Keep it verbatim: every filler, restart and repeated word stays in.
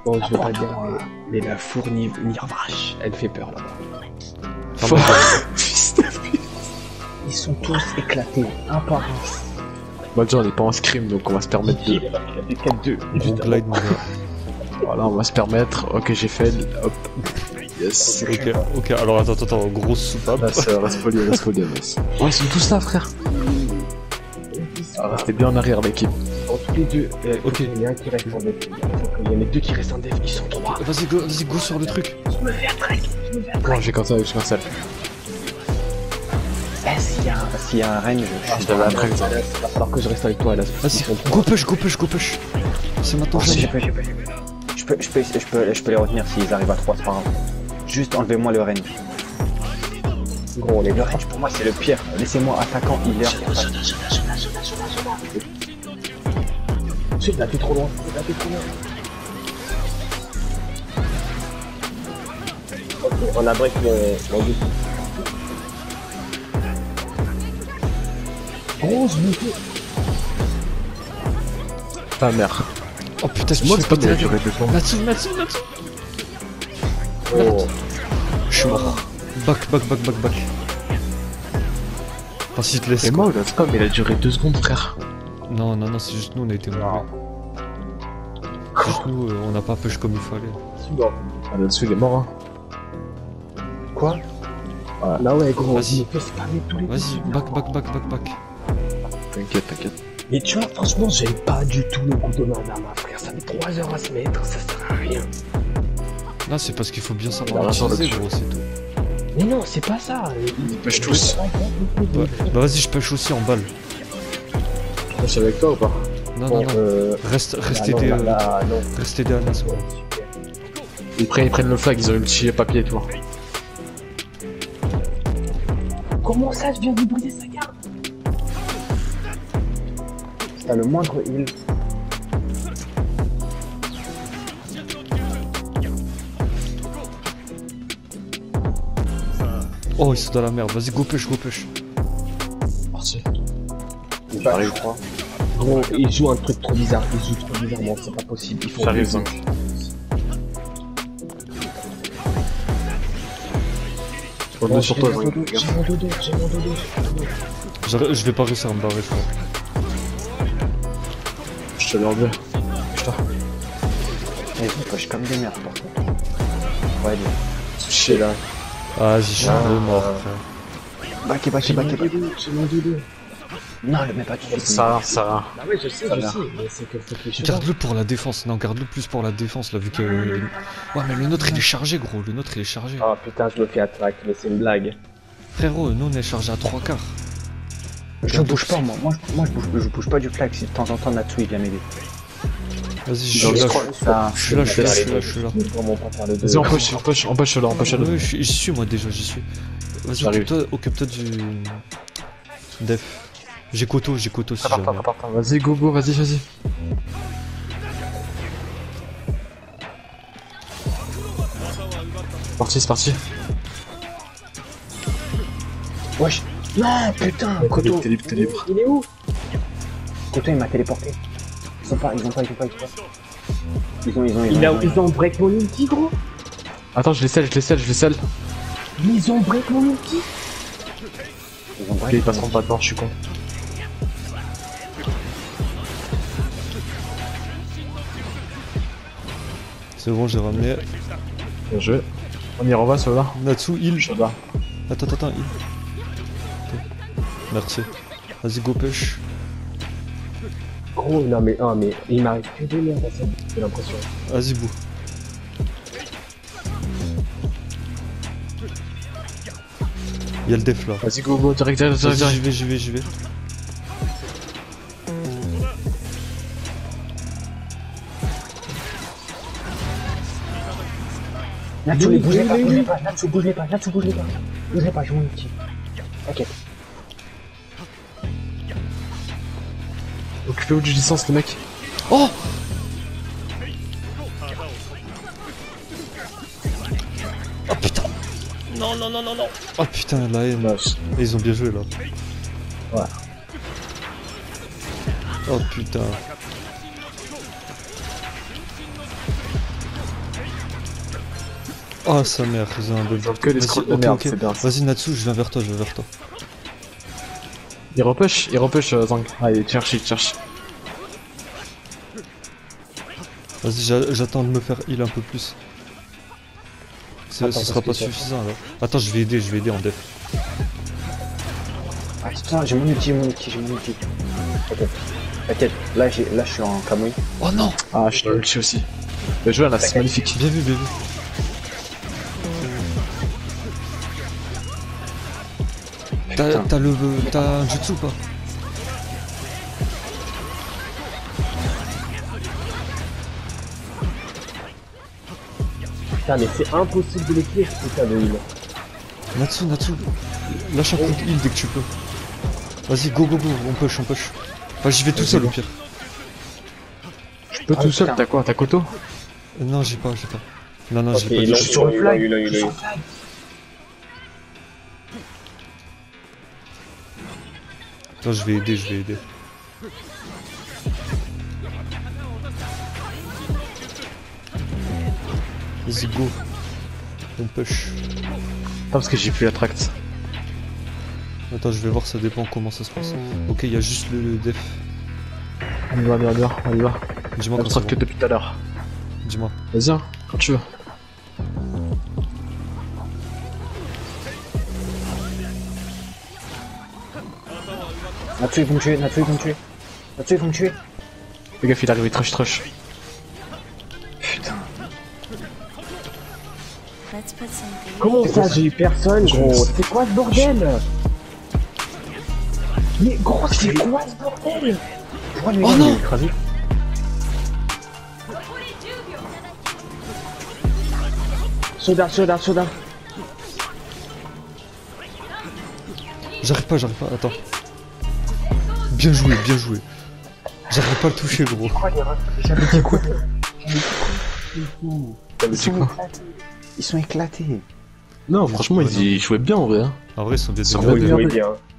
Bon, je veux pas dire, mais, mais la four Nirvash, elle fait peur là-bas. Ah bah, Ils sont tous éclatés, un par un. Bah déjà on est pas en scrim donc on va se permettre de... Il a fait quatre deux. gros glide mon gars. Voilà on va se permettre, ok j'ai fait, hop. Yes. Ok, ok, alors attends, attends, attends, grosse soupape. Là c'est reste poli, reste poli, yes. Ouais ils sont tous là frère. Ah, restez bien en arrière l'équipe. Dans tous les deux, euh, Ok. il y a un qui reste en def. Il y en a deux qui restent en def, ils sont trois. Vas-y, go, vas-y, go sur le truc. Je me fais attraquer, je me fais attraquer. Non j'ai comme ça, je cancel. Eh, s'il y a un, s'il y a un range, je suis je t'avais après, ça. Il va falloir que je reste avec toi là. Vas-y, go push, go push, go push. C'est maintenant, Oh, jamais. je peux, je peux, je peux. Je peux, je peux, je peux, je peux les retenir s'ils arrivent à trois, c'est pas grave. Juste enlevez-moi le range. Gros, les deux range pour moi c'est le pire. Laissez-moi attaquant, healer. Il a fait trop loin, il a fait trop loin. Ok, on a break le, le but. Gros, je me fais. Ta mère. Oh putain, je me Moi suis c'est pas pété de la durée gueule. de temps. Là-dessus, là-dessus, là-dessus. Oh. Je suis mort. Back, back, back, back, back. Enfin, si te laisse. C'est moi là, c'est pas mais il a duré deux secondes frère. Non, non, non, c'est juste nous, on a été mauvais. C'est juste nous, euh, on n'a pas push comme il fallait. Ah là-dessus il est mort hein. Quoi? Ouais. Là ouais gros, Vas-y. il me fait spammer tous les Vas-y, back, back, back, back, back. T'inquiète, t'inquiète. Mais tu vois, franchement, j'aime pas du tout le coup de madame, frère. Ça met trois heures à se mettre, ça sert à rien. Là, c'est parce qu'il faut bien Il a savoir raison l'utiliser, là-dessus. gros, c'est tout. Mais non, c'est pas ça. Ils push tous. Ouais. Bah, vas-y, je push aussi en balle. Je suis avec toi ou pas? Non, Bon, non, non. euh... Reste, reste ah non, aider, là, euh, là, non. reste aider Anas, ouais. Ils prennent, ils prennent le flag, ils ont ulti papier et tout. Comment ça, je viens de briser sa garde? T'as le moindre heal. Oh, ils sont dans la merde. Vas-y, go push, go push. Parti. J'arrive, je crois. Gros, il joue un truc trop bizarre. Il joue trop bizarrement, c'est pas possible. Il faut J'arrive donc. Je Bon, reviens sur toi, j'ai mon dodo, j'ai mon dodo, j'ai mon dodo. J'arri- Je vais pas réussir à me barrer, je crois. je te l'ai enlevé. Putain. Vas-y, push comme des merdes, par contre. Ouais, allez. Chier là. Ah, j'y suis Ah, trop mort, euh, frère. Backé, backé, backé, backé. J'ai mon dodo. Non, le mets pas tout de suite. Ça, ça. Ah ouais, je sais, Ça je va. sais, mais c'est que faut que je Garde-le pour la défense. Non, garde-le plus pour la défense, là, vu que... Ouais, mais le nôtre, il est chargé, gros. Le nôtre, il est chargé. Oh putain, je me fais attraque, mais c'est une blague. Frérot, nous, on est chargé à trois quarts. Je bouge pas, moi. Moi, je, moi, je, bouge, je bouge pas du flag si de temps en temps Natsu il vient m'aider. Vas-y, je Dans suis le là, scroll, je- Ça, je suis là, je suis là, je suis là, je suis là. Je vais vraiment pas faire le deux. Vas-y, on push, on push, on push là, on push là. Ouais, j'y j'y suis, moi, déjà, j'y suis. Vas-y, J'arrive. occupe-toi occupe-toi du... Def. J'ai Koto, j'ai Koto, si Partant, jamais. partant. Vas-y, go, go, vas-y, vas-y. Parti, c'est parti. Wesh. Non, putain, Koto. T'es libre, t'es libre. Il est où? Koto, il m'a téléporté. Ils ont pas, ils ont pas, ils ont pas, ils ont pas. Ils ont, ils ont, ils ont. Il a, ils ont break mon ulti, gros. Attends, je les scelle, je les scelle, je les scelle. Ils ont break mon ulti. Ils ont Ok, ils passeront pas devant, je suis con. C'est bon, j'ai ramené. Bien joué. On y renvoie, ceux-là. Natsu, heal. Je là. Attends, attends, attends, heal. Ok. Merci. Vas-y, go push. Gros, non mais, ah, mais il m'arrive que de merde à ça, j'ai l'impression. Vas-y, bou. Y'a le def là. Vas-y, go, go, direct, direct, direct, Vas-y, j'y direct. vais, j'y vais, j'y vais. Natsu, les bougez pas, bougez pas, Natsu, bougez pas, Natsu, bougez pas. Bougez pas, j'ai mon ulti. Ok. Occupez-vous du licence, les mecs. Oh! Oh putain! Non, non, non, non, non! Oh putain, la haine. Et ils ont bien joué là. Ouais. Oh putain. Oh sa mère, ils ont un bug. Que des scrolls de merde, c'est bien. Vas-y Natsu, je viens vers toi, je viens vers toi. Il repush, il repush euh, Zang. Ah, il cherche, il cherche. Vas-y, j'attends de me faire heal un peu plus. Ce sera pas suffisant là. Attends, je vais aider, je vais aider en def. Ah putain, j'ai mon ulti, j'ai mon ulti, j'ai mon ulti. Ok. T'inquiète, là, là je suis en camouille. Oh non! Ah, je suis ulti aussi. Le jeu là, c'est magnifique. Bien vu, bien vu. T'as le... t'as un jutsu ou pas? Putain, mais c'est impossible de l'écrire, putain de heal. Natsu, Natsu, lâche un coup de heal dès que tu peux. Vas-y, go, go, go, on push, on push. Enfin, j'y vais tout seul au pire. Je peux tout seul, t'as quoi? T'as Koto? Non, j'ai pas, j'ai pas. Non, non, j'ai pas. Je suis sur le flag. Attends, je vais aider, je vais aider. Vas-y, go. On push. Attends, parce que j'ai plus la tract. Attends, je vais voir, ça dépend comment ça se passe. Ok, il y a juste le, le def. On y va, on y va, on y va, on y va. Dis-moi On quand sera c'est que bon. depuis tout à l'heure. Dis-moi. Vas-y, hein, quand tu veux. Natsu, ils vont me tuer, Natsu, ils vont me tuer. Natsu, ils vont me tuer. Le gaffe, il arrive, il trush, trush. Putain. Comment ça, j'ai eu personne, gros? C'est quoi ce bordel? Mais gros, c'est quoi ce bordel? Pourquoi lui, Oh il non! est écrasé? Soda, soda, soda. J'arrive pas, j'arrive pas, attends. Bien joué, bien joué. J'arrive pas à le toucher, gros. J'avais dit quoi? T'avais dit quoi? Ils sont éclatés. Non, franchement, ils y jouaient bien en vrai. Hein. En vrai, ils sont bien Ils sont démerdés. bien Oui, bien.